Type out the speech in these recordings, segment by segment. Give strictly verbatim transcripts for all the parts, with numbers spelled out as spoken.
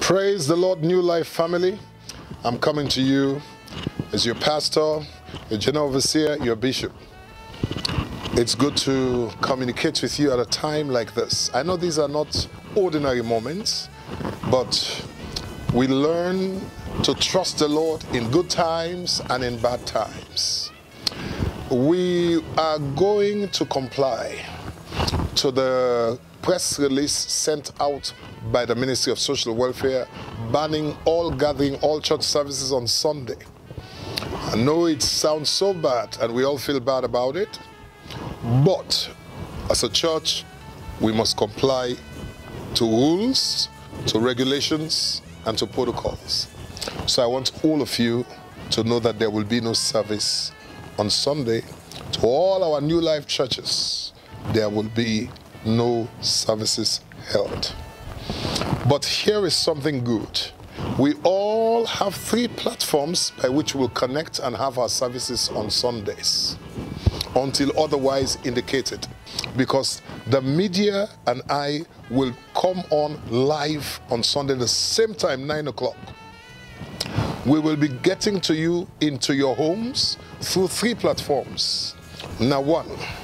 Praise the Lord, New Life family. I'm coming to you as your pastor, your general overseer, your bishop. It's good to communicate with you at a time like this. I know these are not ordinary moments, but we learn to trust the Lord in good times and in bad times. We are going to comply to the press release sent out by the Ministry of Social Welfare banning all gathering, all church services on Sunday. I know it sounds so bad and we all feel bad about it, but as a church, we must comply to rules, to regulations, and to protocols. So I want all of you to know that there will be no service on Sunday. To all our New Life churches, there will be no services held. But here is something good. We all have three platforms by which we'll connect and have our services on Sundays, until otherwise indicated, because the media and I will come on live on Sunday the same time, nine o'clock. We will be getting to you into your homes through three platforms. Now, one,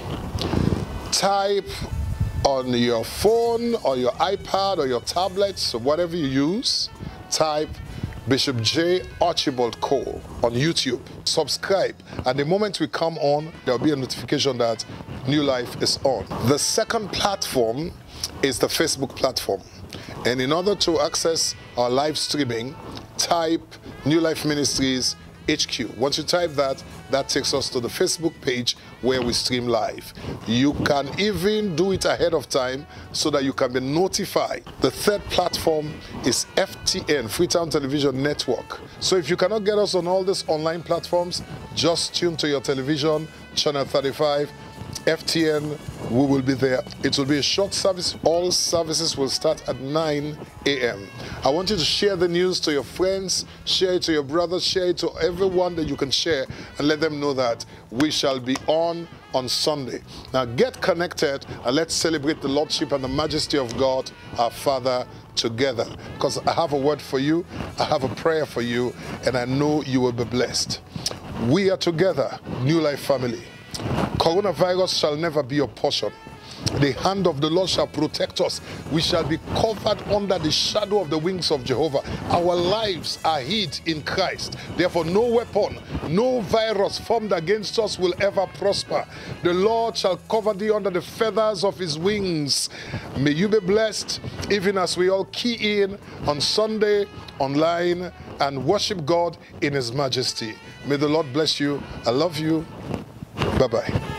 type on your phone or your iPad or your tablets or whatever you use, type Bishop J. Archibald Cole on YouTube. Subscribe, and the moment we come on, there'll be a notification that New Life is on. The second platform is the Facebook platform. And in order to access our live streaming, type New Life Ministries H Q. Once you type that, that takes us to the Facebook page where we stream live. You can even do it ahead of time so that you can be notified. The third platform is F T N, Freetown Television Network. So if you cannot get us on all these online platforms, just tune to your television, channel thirty-five, F T N, we will be there. It will be a short service. All services will start at nine A M I want you to share the news to your friends, share it to your brothers, share it to everyone that you can share, and let them know that we shall be on on Sunday. Now get connected and let's celebrate the Lordship and the Majesty of God, our Father, together. Because I have a word for you, I have a prayer for you, and I know you will be blessed. We are together, New Life family. Coronavirus shall never be your portion. The hand of the Lord shall protect us. We shall be covered under the shadow of the wings of Jehovah. Our lives are hid in Christ. Therefore, no weapon, no virus formed against us will ever prosper. The Lord shall cover thee under the feathers of his wings. May you be blessed, even as we all key in on Sunday online and worship God in his majesty. May the Lord bless you. I love you. Bye-bye.